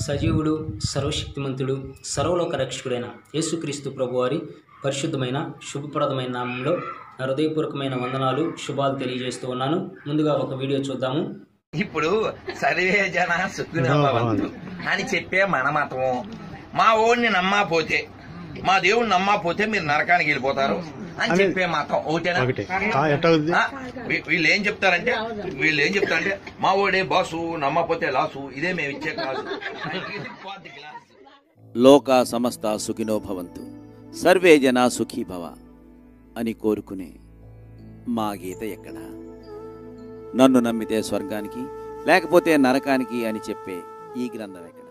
సజీవుడు, సర్వశక్తిమంతుడు, సర్వలోక రక్షకుడైన యేసుక్రీస్తు ప్రభువారి పరిశుద్ధమైన శుభప్రదమైన నామంలో హృదయపూర్వకమైన వందనాలు, శుభాలు తెలియజేస్తూ ఉన్నాను. ముందుగా ఒక వీడియో చూద్దాము. ఇప్పుడు సర్వే జన సుఖినోభవంతు అని చెప్పే మన మతము. మా ఓడిని నమ్మకపోతే, మా దేవుడిని నమ్మకపోతే మీరు నరకానికి వెళ్ళిపోతారు అని చెప్పే మతం ఓకేనా? వీళ్ళు ఏం చెప్తారంటే మా ఓడే బాసు, నమ్మకపోతే లాసు, ఇదే మేము ఇచ్చే క్లాసు. లోక సమస్త సుఖినో భవంతు, సర్వే జన సుఖీ భవ అని కోరుకునే మా గీత ఎక్కడ? నన్ను నమ్మితే స్వర్గానికి, లేకపోతే నరకానికి అని చెప్పే ఈ గ్రంథం ఎక్కడ?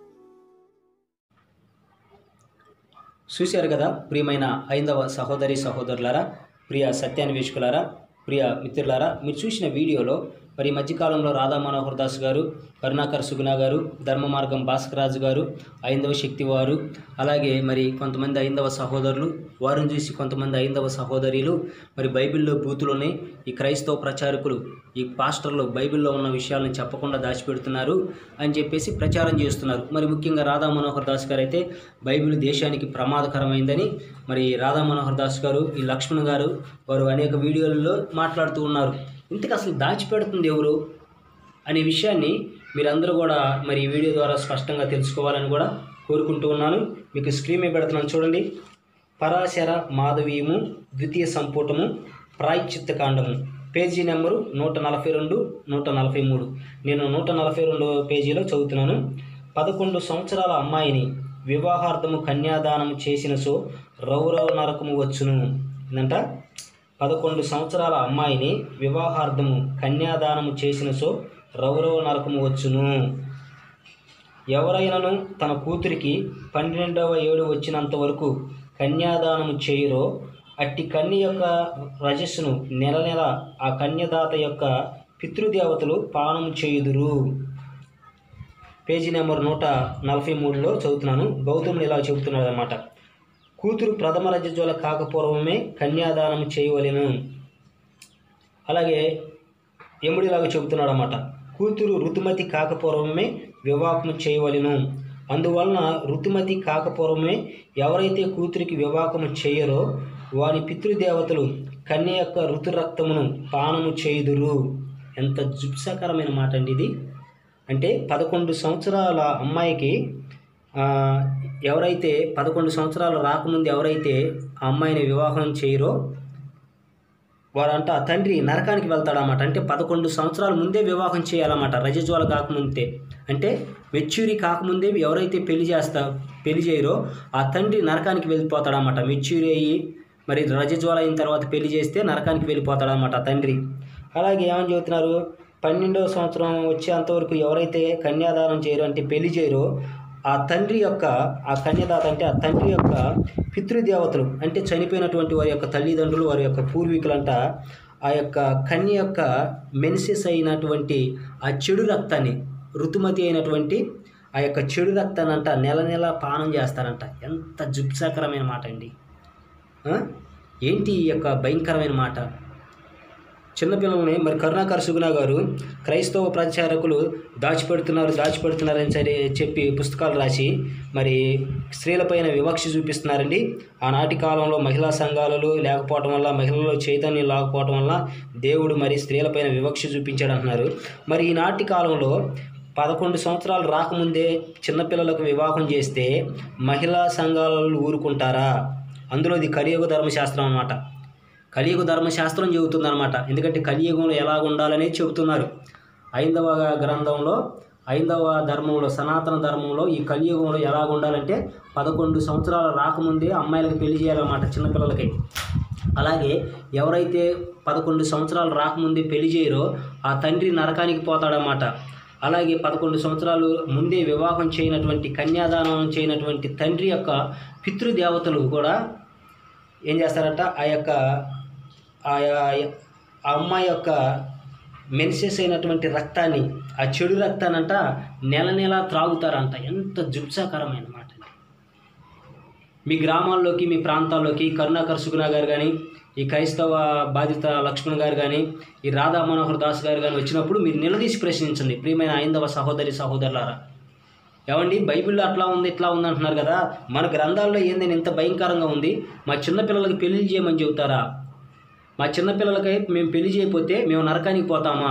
చూశారు కదా ప్రియమైన ఐందవ సహోదరి సహోదరులారా, ప్రియ సత్యాన్వేషకులారా, ప్రియ మిత్రులారా, మీరు చూసిన వీడియోలో మరి మధ్యకాలంలో రాధా మనోహర్ దాస్ గారు, కరుణాకర్ సుగుణ గారు, ధర్మ మార్గం భాస్కరాజు గారు, ఐందవ శక్తి వారు, అలాగే మరి కొంతమంది ఐందవ సహోదరులు, వారిని చూసి కొంతమంది ఐందవ సహోదరులు మరి బైబిల్లో బూతులోనే ఈ క్రైస్తవ ప్రచారకులు, ఈ పాస్టర్లు బైబిల్లో ఉన్న విషయాలను చెప్పకుండా దాచిపెడుతున్నారు అని చెప్పేసి ప్రచారం చేస్తున్నారు. మరి ముఖ్యంగా రాధా మనోహర్ దాస్ గారు అయితే బైబిల్ దేశానికి ప్రమాదకరమైందని మరి రాధా మనోహర్ దాస్ గారు, ఈ లక్ష్మణ్ గారు వారు అనేక వీడియోలలో మాట్లాడుతూ ఉన్నారు. ఇంతకు అసలు దాచిపెడుతుంది ఎవరు అనే విషయాన్ని మీరందరూ కూడా మరి ఈ వీడియో ద్వారా స్పష్టంగా తెలుసుకోవాలని కూడా కోరుకుంటూ ఉన్నాను. మీకు స్క్రీన్ మీద పెడుతున్నాను చూడండి. పరాశర మాధవీయము ద్వితీయ సంపుటము ప్రాయశ్చిత్త కాండము పేజీ నెంబరు 142, 143. నేను 142 పేజీలో చదువుతున్నాను. 11 సంవత్సరాల అమ్మాయిని వివాహార్థము కన్యాదానం చేసిన సో రౌరవ నరకము వచ్చును. ఏంటంట? 11 సంవత్సరాల అమ్మాయిని వివాహార్థము కన్యాదానము చేసిన సో రౌరవ నరకము వచ్చును. ఎవరైనాను తన కూతురికి 12వ ఏడు వచ్చినంత వరకు కన్యాదానము చేయరో అట్టి కన్య యొక్క రజస్సును నెల నెల ఆ కన్యదాత యొక్క పితృదేవతలు పానము చేయుదురు. పేజీ నెంబర్ 143లో చదువుతున్నాను. గౌతముడు ఇలా చెబుతున్నాడు అన్నమాట. కూతురు ప్రథమ రజజ్వల కాకపూర్వమే కన్యాదానం చేయవలెను. అలాగే యముడిలాగా చెబుతున్నాడు అన్నమాట. కూతురు ఋతుమతి కాకపూర్వమే వివాహం చేయవలెను. అందువలన ఋతుమతి కాకపూర్వమే ఎవరైతే కూతురికి వివాహము చేయరో వారి పితృదేవతలు కన్య యొక్క ఋతురక్తమును పానము చేయుదురు. ఎంత జుప్సకరమైన మాట అండి ఇది. అంటే 11 సంవత్సరాల అమ్మాయికి ఎవరైతే 11 సంవత్సరాలు రాకముందు ఎవరైతే ఆ అమ్మాయిని వివాహం చేయరో వారంట ఆ తండ్రి నరకానికి వెళ్తాడన్నమాట. అంటే 11 సంవత్సరాల ముందే వివాహం చేయాలన్నమాట, రజజ్వాల కాకముందే. అంటే మెచ్యూరి కాకముందే ఎవరైతే పెళ్లి చేయరో ఆ తండ్రి నరకానికి వెళ్ళిపోతాడన్నమాట. మెచ్యూరి అయ్యి మరి రజజ్వాల అయిన తర్వాత పెళ్లి చేస్తే నరకానికి వెళ్ళిపోతాడన్నమాట ఆ తండ్రి. అలాగే ఏమని చెబుతున్నారు? 12వ సంవత్సరం వచ్చేంతవరకు ఎవరైతే కన్యాదానం చేయరో అంటే పెళ్లి చేయరో ఆ తండ్రి యొక్క ఆ కన్యదాత అంటే ఆ తండ్రి యొక్క పితృదేవతలు అంటే చనిపోయినటువంటి వారి యొక్క తల్లిదండ్రులు, వారి యొక్క పూర్వీకులంట ఆ యొక్క కన్య యొక్క మెన్సెస్ అయినటువంటి ఆ చెడు రక్తాన్ని, ఋతుమతి అయినటువంటి ఆ యొక్క చెడు రక్తాన్ని అంట నెల నెల పానం చేస్తారంట. ఎంత జుప్సాకరమైన మాట అండి. ఏంటి ఈ యొక్క భయంకరమైన మాట? చిన్నపిల్లల్ని మరి కరుణాకర్ సుగుణ గారు క్రైస్తవ ప్రచారకులు దాచిపెడుతున్నారని సరే చెప్పి పుస్తకాలు రాసి మరి స్త్రీలపైన వివక్ష చూపిస్తున్నారండి. ఆనాటి కాలంలో మహిళా సంఘాలు లేకపోవటం వల్ల, మహిళల్లో చైతన్యం లేకపోవటం వల్ల దేవుడు మరి స్త్రీలపైన వివక్ష చూపించాడు అంటున్నారు. మరి ఈనాటి కాలంలో 11 సంవత్సరాలు రాకముందే చిన్నపిల్లలకు వివాహం చేస్తే మహిళా సంఘాలు ఊరుకుంటారా? అందులో ఇది కలియుగ ధర్మశాస్త్రం అన్నమాట. కలియుగ ధర్మశాస్త్రం చెబుతుందన్నమాట. ఎందుకంటే కలియుగంలో ఎలా ఉండాలనేది చెబుతున్నారు. ఐందవ గ్రంథంలో, ఐందవ ధర్మంలో, సనాతన ధర్మంలో ఈ కలియుగంలో ఎలా ఉండాలంటే 11 సంవత్సరాలు రాకముందే అమ్మాయిలకు పెళ్లి చేయాలన్నమాట, చిన్నపిల్లలకి. అలాగే ఎవరైతే 11 సంవత్సరాలు రాకముందే పెళ్లి చేయరో ఆ తండ్రి నరకానికి పోతాడన్నమాట. అలాగే 11 సంవత్సరాలు ముందే వివాహం చేయనటువంటి, కన్యాదానం చేయనటువంటి తండ్రి యొక్క పితృదేవతలు కూడా ఏం చేస్తారంట? ఆ అమ్మాయి యొక్క మెన్సెస్ అయినటువంటి రక్తాన్ని, ఆ చెడు రక్తానంట నెల నెల త్రాగుతారంట. ఎంత జుప్సాకరమైన మాట అండి. మీ గ్రామాల్లోకి, మీ ప్రాంతాల్లోకి కరుణాకర్ సుగుణ గారు కానీ, ఈ క్రైస్తవ బాధిత లక్ష్మణ్ గారు కానీ, ఈ రాధా మనోహర్ దాస్ గారు కానీ వచ్చినప్పుడు మీరు నిలదీసి ప్రశ్నించండి ప్రియమైన ఐందవ సహోదరి సహోదరులారా. ఏమండి బైబిల్లో అట్లా ఉంది ఇట్లా ఉంది అంటున్నారు కదా, మన గ్రంథాల్లో ఏందని ఇంత భయంకరంగా ఉంది? మా చిన్నపిల్లలకి పెళ్లి చేయమని చెబుతారా? మా చిన్నపిల్లలకి మేము పెళ్లి చేయకపోతే మేము నరకానికి పోతామా?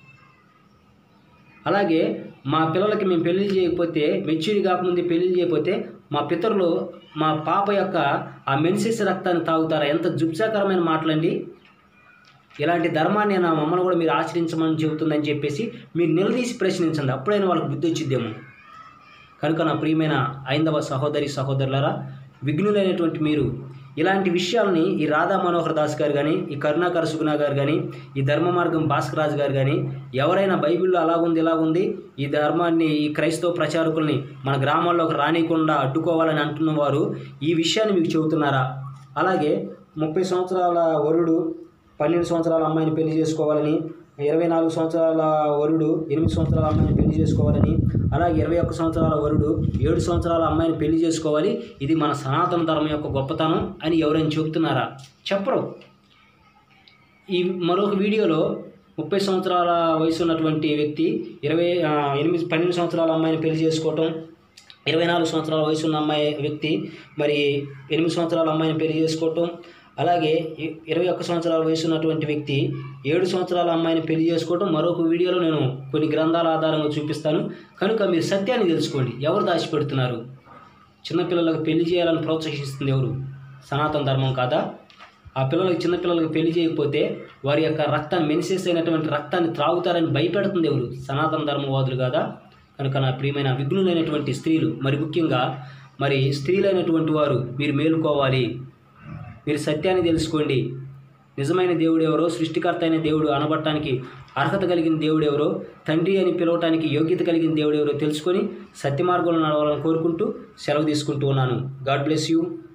అలాగే మా పిల్లలకి మేము పెళ్లి చేయకపోతే, మెచ్యూరి కాకముందే పెళ్లి చేయకపోతే మా పితరులు మా పాప యొక్క ఆ మెన్సెస్ రక్తాన్ని తాగుతారా? ఎంత జుబ్సాకరమైన మాటలండి. ఇలాంటి ధర్మాన్ని నా మమ్మల్ని కూడా మీరు ఆచరించమని చెబుతుందని చెప్పేసి మీరు నిలదీసి ప్రశ్నించండి, అప్పుడైనా వాళ్ళకి బుద్ధి వచ్చిద్దేమో. కనుక నా ప్రియమైన ఐందవ సహోదరి సహోదరులారా, విఘ్నులైనటువంటి మీరు ఇలాంటి విషయాలని ఈ రాధా మనోహర్ దాస్ గారు కానీ, ఈ కరుణాకర సుగుణ గారు కానీ, ఈ ధర్మ మార్గం భాస్కర్ రాజు గారు కానీ ఎవరైనా బైబిల్లో అలాగుంది ఇలాగుంది ఈ ధర్మాన్ని, ఈ క్రైస్తవ ప్రచారకుల్ని మన గ్రామాల్లోకి రానియకుండా అడ్డుకోవాలని అంటున్న వారు ఈ విషయాన్ని మీకు చెబుతున్నారా? అలాగే 30 సంవత్సరాల వరుడు 12 సంవత్సరాల అమ్మాయిని పెళ్లి చేసుకోవాలని, 24 సంవత్సరాల వరుడు 8 సంవత్సరాల అమ్మాయిని పెళ్లి చేసుకోవాలని, అలాగే 21 సంవత్సరాల వరుడు 7 సంవత్సరాల అమ్మాయిని పెళ్లి చేసుకోవాలి, ఇది మన సనాతన ధర్మం యొక్క గొప్పతనం అని ఎవరైనా చెబుతున్నారా? చెప్పరు. ఈ మరొక వీడియోలో 30 సంవత్సరాల వయసు ఉన్నటువంటి వ్యక్తి 12 సంవత్సరాల అమ్మాయిని పెళ్లి చేసుకోవటం, 24 సంవత్సరాల వయసు ఉన్న వ్యక్తి మరి 8 సంవత్సరాల అమ్మాయిని పెళ్లి చేసుకోవటం, అలాగే 21 సంవత్సరాల వయసు ఉన్నటువంటి వ్యక్తి 7 సంవత్సరాల అమ్మాయిని పెళ్లి చేసుకోవడం మరొక వీడియోలో నేను కొన్ని గ్రంథాల ఆధారంగా చూపిస్తాను. కనుక మీరు సత్యాన్ని తెలుసుకోండి. ఎవరు దాచిపెడుతున్నారు? చిన్నపిల్లలకు పెళ్లి చేయాలని ప్రోత్సహిస్తుంది ఎవరు? సనాతన ధర్మం కాదా? ఆ చిన్నపిల్లలకు పెళ్లి చేయకపోతే వారి యొక్క రక్తాన్ని, మెన్సెస్ అయినటువంటి రక్తాన్ని త్రాగుతారని భయపెడుతుంది ఎవరు? సనాతన ధర్మవాదులు కాదా? కనుక నా ప్రియమైన విఘ్నులైనటువంటి స్త్రీలు, మరి ముఖ్యంగా మరి స్త్రీలైనటువంటి వారు మీరు మేలుకోవాలి. మీరు సత్యాన్ని తెలుసుకోండి. నిజమైన దేవుడు ఎవరో, సృష్టికర్త అయిన దేవుడు అనబడటానికి అర్హత కలిగిన దేవుడు ఎవరో, తండ్రి అని పిలవటానికి యోగ్యత కలిగిన దేవుడు ఎవరో తెలుసుకొని సత్య మార్గంలో నడవాలని కోరుకుంటూ సెలవు తీసుకుంటూ ఉన్నాను. God bless you.